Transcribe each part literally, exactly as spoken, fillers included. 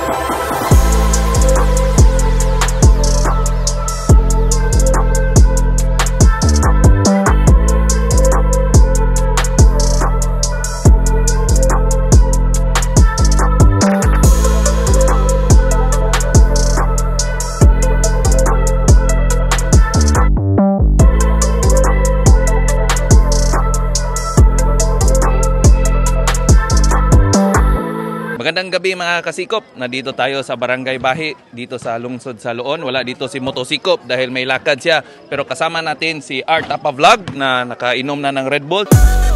Magandang gabi mga kasikop. Nandito tayo sa Barangay Bahi, dito sa lungsod sa Loon. Wala dito si Motosikop dahil may lakad siya. Pero kasama natin si Art Tapa Vlog na nakainom na ng Red Bull.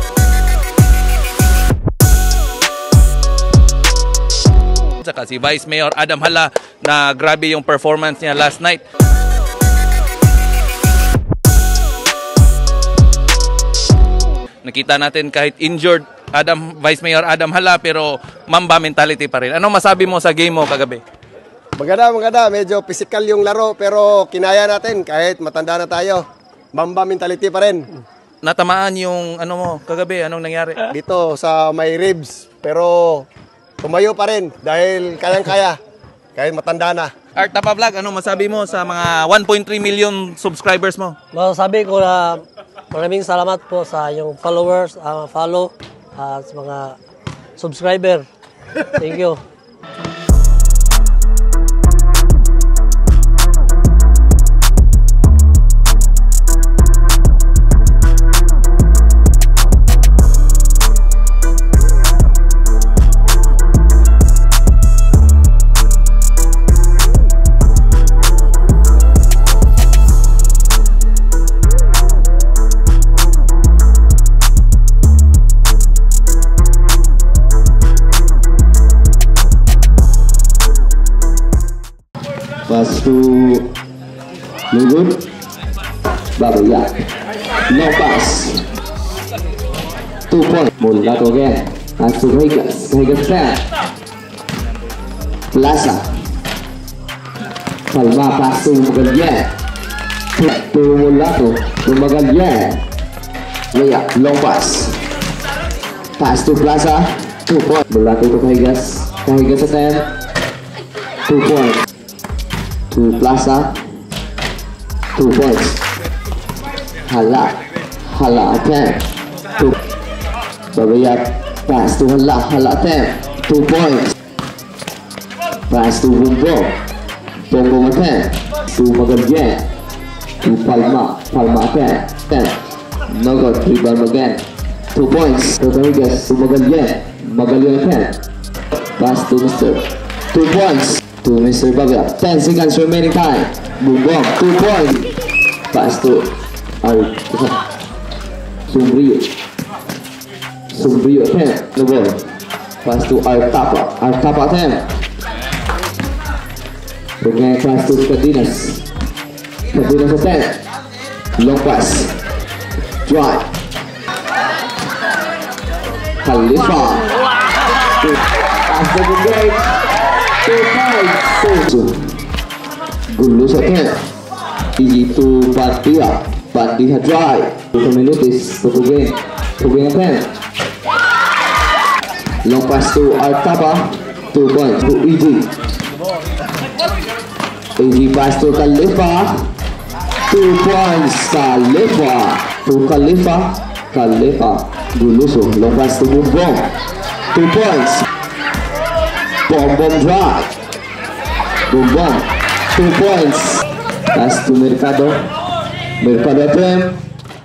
Saka si Vice Mayor Adam Hala na grabe yung performance niya last night. Nakita natin kahit injured Adam, Vice Mayor Adam Hala, pero Mamba mentality pa rin. Anong masabi mo sa game mo kagabi? Maganda, maganda. Medyo physical yung laro, pero kinaya natin kahit matanda na tayo. Mamba mentality pa rin. Natamaan yung ano mo kagabi? Anong nangyari? Dito sa may ribs, pero tumayo pa rin dahil kayang-kaya. Kahit matanda na. Art Tapa Vlog, anong masabi mo sa mga one point three million subscribers mo? Masasabi ko na maraming salamat po sa yung followers, uh, follow, at uh, mga subscriber. Thank you. Pass to Lugun, Babayak, no pass, two point, Mulato again, pass to Vegas, Vegas back, Plaza, Palma pass to Magalyan, to Mulato, to Magalyan, Layak, long pass, pass to Plaza, two point, Mulato to Vegas, Vegas again, two point. To Plaza, two points. Hala, Hala attempt. To Babayat, pass to Hala, Hala attempt. Two points. Pass to Bumbong, Bumbong attempt. To Magalyan, to Palma, Palma attempt. Ten. No good, rebound again. Two points. To Vegas, to Magalyan, Magalyan attempt. Pass to Mister Two points. To Mister Babia, ten seconds remaining time. Boom, boom, two points. Pass to Al Sumbrio. Sumbrio ten, no ball. Pass to Art Tapa. Art Tapa ten. Again, pass to Cardenas. Cardenas ten. Long pass. Drive. Khalifa. After the break. Two points. Gulu second. Easy to Pandia. Pandia drive. Two minutes. Tugin. Tugin again. Long pass to Artapa. Two points to Easy. Easy pass to Khalifa. Two points. Khalifa. To Khalifa. Khalifa. Guluso. Long pass to Bumbong. Two points. Bomb bomb drive. Boom bomb. Two points. Pass to Mercado. Mercado attempt.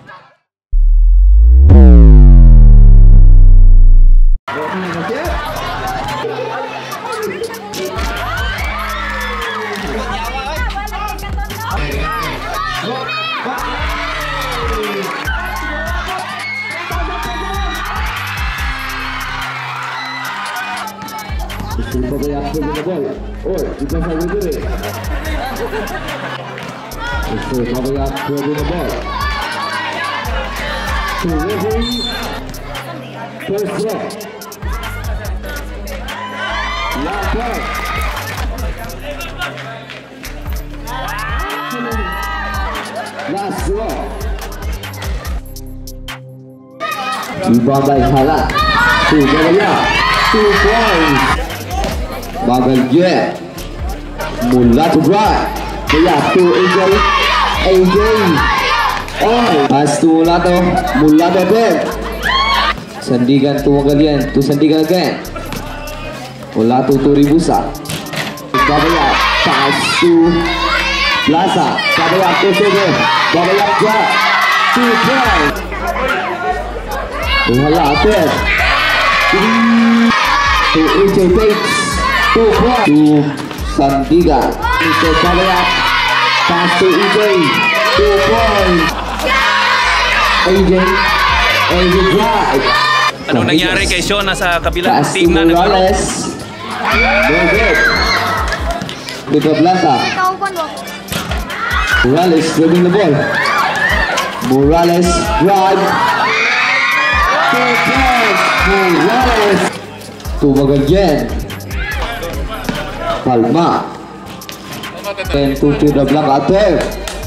Babayat with the ball. Or because I will do it. Mister Babayat with the ball. To referee. First throw. Last point. Last throw. Rebound by Hala. To Babayat. Two points. Magalia. Mula to right. Kaya to A J. A J. Oh, pass to Mulato. Mulato again. Sandigan to Magalia. To Sandigan again. Mulato to Ribusa. Babaya. Pass to Plaza. Babaya to Sede. Babaya drop. To drive. Wala again. To A J Bates. To point. To Sandigan. Mister Babaya. Pass to A J. To point. A J. A J drive. Anong nangyari kay Shona sa kabilang Pass to team na naglaro? Morales. David. Liga Blanca. Morales dribbling the ball. Morales drive. To pass. Morales. To Magallanes. Palma. And to Liga Blanca attack.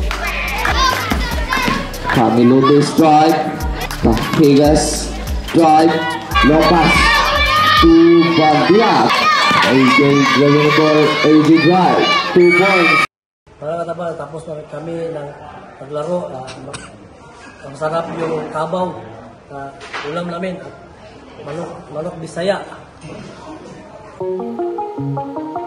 Camilo Days drive. Cahigas drive. Long pass. To Bandiak. A J dribbling the ball. A J drive. Two points. Mga katabang, tapos na kami ng naglaro. Uh, ang sarap yung kabaw na ulam namin. Manok, manok Bisaya.